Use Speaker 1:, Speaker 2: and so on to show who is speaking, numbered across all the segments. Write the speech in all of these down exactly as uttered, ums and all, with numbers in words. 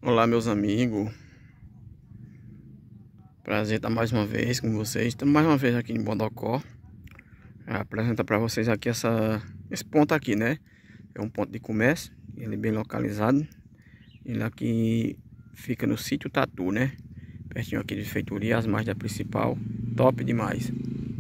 Speaker 1: Olá, meus amigos, prazer estar mais uma vez com vocês. Estamos mais uma vez aqui em Bodocó. Apresentar para vocês aqui essa, esse ponto aqui, né? É um ponto de comércio, ele é bem localizado. Ele aqui fica no sítio Tatu, né? Pertinho aqui de feitoria, as margens da principal. Top demais.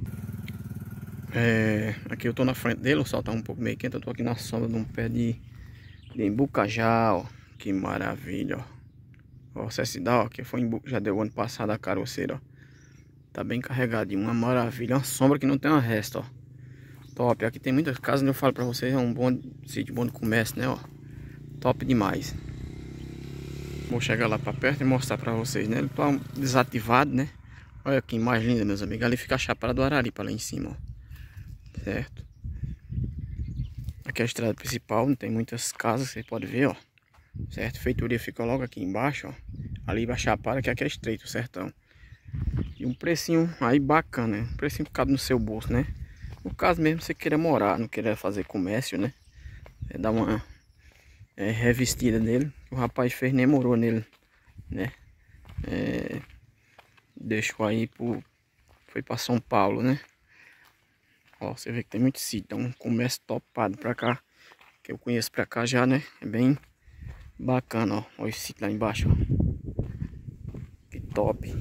Speaker 1: É, aqui eu tô na frente dele, o sol tá um pouco meio quente. Eu tô aqui na sombra de um pé de, de embucajá, ó. Que maravilha, ó. Ó, essa cidade, ó, que foi em, já deu ano passado a caroceira, ó. Tá bem carregadinho, uma maravilha. Uma sombra que não tem uma resta, ó. Top. Aqui tem muitas casas, eu falo pra vocês, é um bom sítio, bom de comércio, né, ó. Top demais. Vou chegar lá pra perto e mostrar pra vocês, né. Ele tá desativado, né. Olha que mais linda, meus amigos. Ali fica a Chapada do Araripe, lá em cima, ó. Certo. Aqui é a estrada principal, não tem muitas casas, vocês podem ver, ó. Certo, feitoria fica logo aqui embaixo, ó. Ali vai Chapada, que aqui é estreito, certão. E um precinho aí bacana, né? Um precinho que cabe no seu bolso, né? No caso mesmo, você queira morar, não queira fazer comércio, né? É dar uma é, revestida nele. O rapaz fez, nem morou nele, né? É, deixou aí pro... Foi pra São Paulo, né? Ó, você vê que tem muito sítio, então um comércio topado pra cá. Que eu conheço pra cá já, né? É bem bacana, ó. Olha esse sítio lá embaixo, ó. Que top.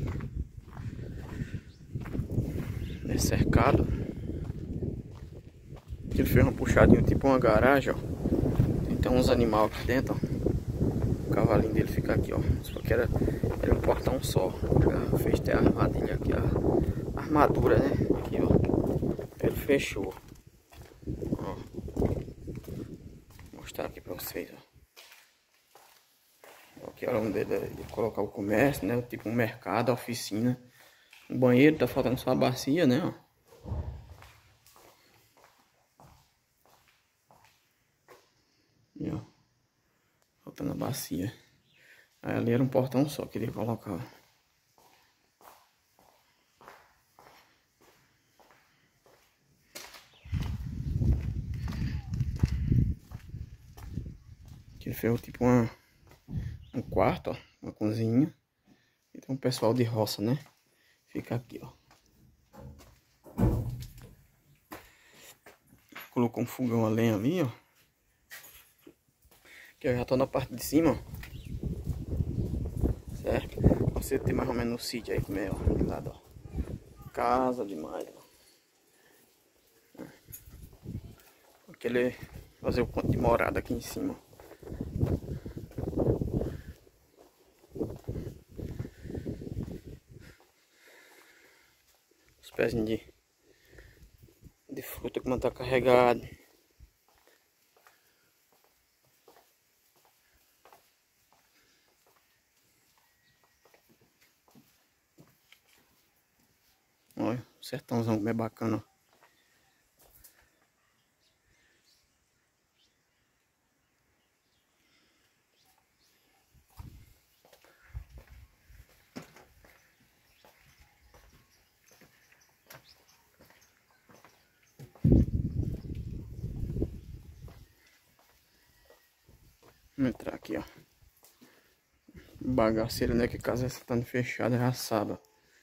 Speaker 1: É cercado. Ele fez uma puxadinha, tipo uma garagem, ó. Tem até uns animais aqui dentro, ó. O cavalinho dele fica aqui, ó. Só que era, era um portão só. Já fez até a armadilha aqui, a armadura, né? Aqui, ó. Ele fechou. Ó. Vou mostrar aqui pra vocês, ó. Aqui era onde ele, ele colocar o comércio, né? Tipo um mercado, oficina. Um banheiro, tá faltando só a bacia, né? Ó. E, ó. Faltando a bacia. Aí ali era um portão só que ele ia colocar. Aqui ele fez tipo uma, um quarto, ó. Uma cozinha. E tem um pessoal de roça, né? Fica aqui, ó. Colocou um fogão a lenha ali, ó. Que eu já tô na parte de cima, ó. Certo? Você tem mais ou menos o sítio aí também, ó. De lado, ó. Casa demais, ó. Porque ele fazer o ponto de morada aqui em cima. Os pezinhos de, de fruta que não tá carregado. Olha, o sertãozão como é bacana, ó. Vamos entrar aqui, ó. Bagaceira, né? Que casa essa tá fechada, já sabe, ó.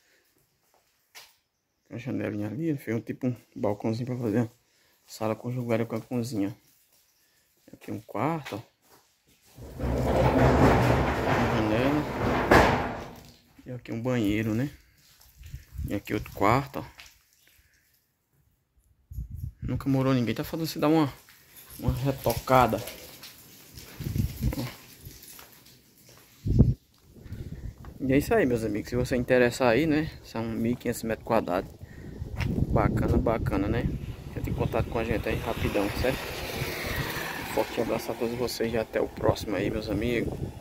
Speaker 1: Tem uma janelinha ali, ele fez um tipo um balcãozinho pra fazer uma sala conjugada com a cozinha. Aqui um quarto, ó. Uma janela. E aqui um banheiro, né? E aqui outro quarto, ó. Nunca morou ninguém, tá faltando se dar uma, uma retocada. E é isso aí, meus amigos. Se você interessar aí, né? São mil e quinhentos metros quadrados. Bacana, bacana, né? Entre em contato com a gente aí rapidão, certo? Um forte abraço a todos vocês e até o próximo aí, meus amigos.